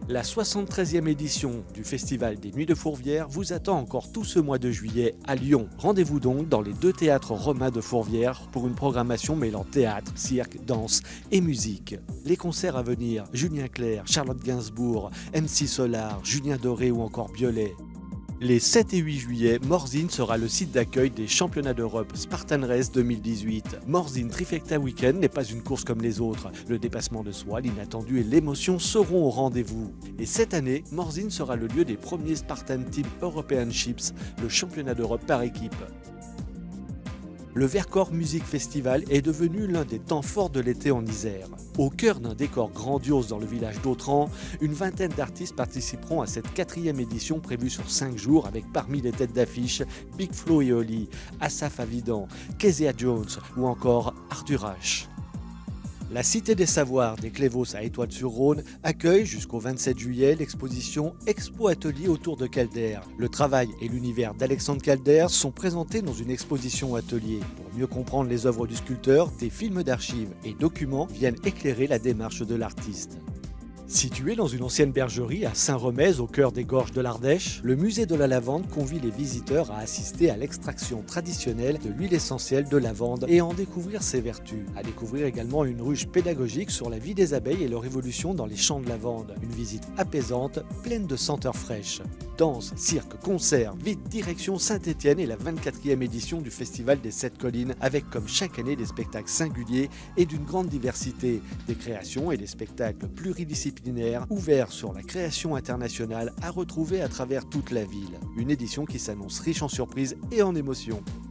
La 73e édition du Festival des Nuits de Fourvière vous attend encore tout ce mois de juillet à Lyon. Rendez-vous donc dans les deux théâtres romains de Fourvière pour une programmation mêlant théâtre, cirque, danse et musique. Les concerts à venir, Julien Clerc, Charlotte Gainsbourg, MC Solar, Julien Doré ou encore Biolay. Les 7 et 8 juillet, Morzine sera le site d'accueil des championnats d'Europe Spartan Race 2018. Morzine Trifecta Weekend n'est pas une course comme les autres. Le dépassement de soi, l'inattendu et l'émotion seront au rendez-vous. Et cette année, Morzine sera le lieu des premiers Spartan Team European Ships, le championnat d'Europe par équipe. Le Vercors Music Festival est devenu l'un des temps forts de l'été en Isère. Au cœur d'un décor grandiose dans le village d'Autran, une vingtaine d'artistes participeront à cette 4e édition prévue sur 5 jours avec parmi les têtes d'affiche Big Flo et Oli, Asaf Avidan, Kezia Jones ou encore Arthur H. La Cité des Savoirs des Clévos à Étoile-sur-Rhône accueille jusqu'au 27 juillet l'exposition Expo Atelier autour de Calder. Le travail et l'univers d'Alexandre Calder sont présentés dans une exposition atelier. Pour mieux comprendre les œuvres du sculpteur, des films d'archives et documents viennent éclairer la démarche de l'artiste. Situé dans une ancienne bergerie à Saint-Remez, au cœur des gorges de l'Ardèche, le musée de la lavande convie les visiteurs à assister à l'extraction traditionnelle de l'huile essentielle de lavande et à en découvrir ses vertus. À découvrir également une ruche pédagogique sur la vie des abeilles et leur évolution dans les champs de lavande. Une visite apaisante, pleine de senteurs fraîches. Danse, cirque, concerts, vite direction Saint-Étienne et la 24e édition du Festival des 7 Collines avec comme chaque année des spectacles singuliers et d'une grande diversité, des créations et des spectacles pluridisciplinaires ouverts sur la création internationale à retrouver à travers toute la ville. Une édition qui s'annonce riche en surprises et en émotions.